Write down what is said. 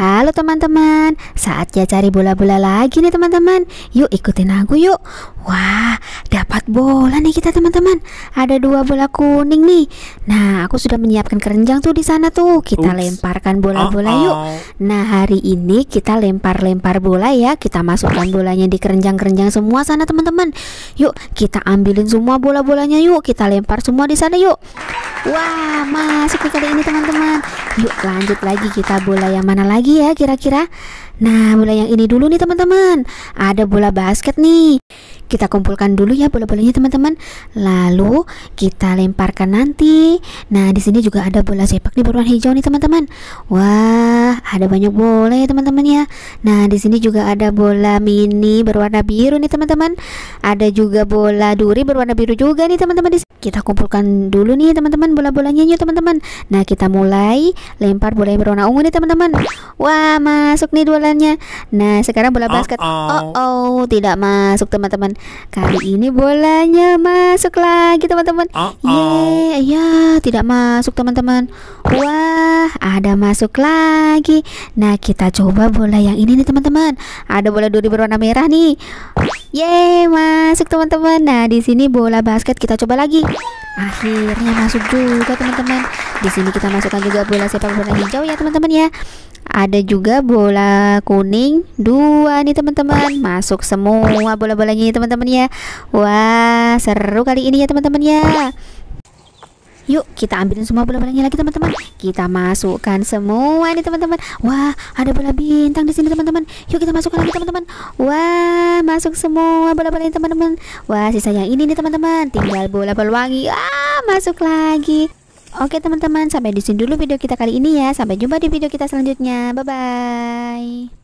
Halo teman-teman, saatnya cari bola-bola lagi nih teman-teman. Yuk ikutin aku yuk. Wah, dapat bola nih kita teman-teman. Ada 2 bola kuning nih. Nah, aku sudah menyiapkan keranjang tuh di sana tuh. Kita lemparkan bola-bola yuk. Nah, hari ini kita lempar-lempar bola ya. Kita masukkan bolanya di keranjang-keranjang semua sana teman-teman. Yuk, kita ambilin semua bola-bolanya yuk. Kita lempar semua di sana yuk. Wah, masuk nih kali ini teman-teman. Yuk lanjut lagi, kita bola yang mana lagi ya kira-kira. Nah, bola yang ini dulu nih teman-teman. Ada bola basket nih. Kita kumpulkan dulu ya bola-bolanya teman-teman. Lalu kita lemparkan nanti. Nah, di sini juga ada bola sepak nih berwarna hijau nih teman-teman. Wah, ada banyak bola ya teman-teman ya. Nah, di sini juga ada bola mini berwarna biru nih teman-teman. Ada juga bola duri berwarna biru juga nih teman-teman. Kita kumpulkan dulu nih teman-teman bola-bolanya yuk teman-teman. Nah, kita mulai lempar bola yang berwarna ungu nih teman-teman. Wah, masuk nih bolanya. Nah, sekarang bola basket. Oh, tidak masuk teman-teman. Kali ini bolanya masuk lagi teman-teman. Ya, tidak masuk teman-teman. Wah, ada masuk lagi. Nah, kita coba bola yang ini nih teman-teman. Ada bola duri berwarna merah nih. Masuk teman-teman. Nah, di sini bola basket kita coba lagi. Akhirnya masuk juga teman-teman. Di sini kita masukkan juga bola sepak bola hijau ya teman-teman ya. Ada juga bola kuning 2 nih teman-teman. Masuk semua bola-bolanya ya teman-teman ya. Wah, seru kali ini ya teman-teman ya. Yuk kita ambilin semua bola-bolanya lagi teman-teman. Kita masukkan semua nih teman-teman. Wah, ada bola bintang di sini teman-teman. Yuk kita masukkan lagi teman-teman. Wah, masuk semua bola-bolanya teman-teman. Wah, sisa yang ini nih teman-teman. Tinggal bola pelangi. Masuk lagi. Oke teman-teman, sampai di sini dulu video kita kali ini ya. Sampai jumpa di video kita selanjutnya. Bye bye.